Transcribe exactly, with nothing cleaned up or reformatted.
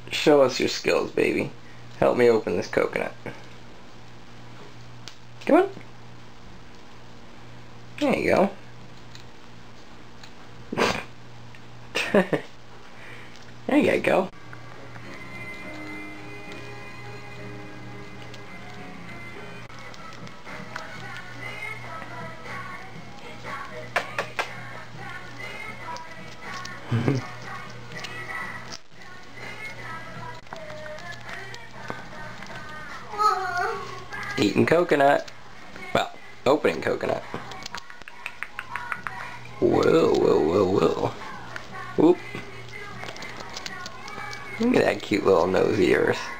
Show us your skills, baby. Help me open this coconut. Come on. There you go. There you go. Eating coconut. Well, opening coconut. Whoa, whoa, whoa, whoa. Whoop. Look at that cute little nose of yours.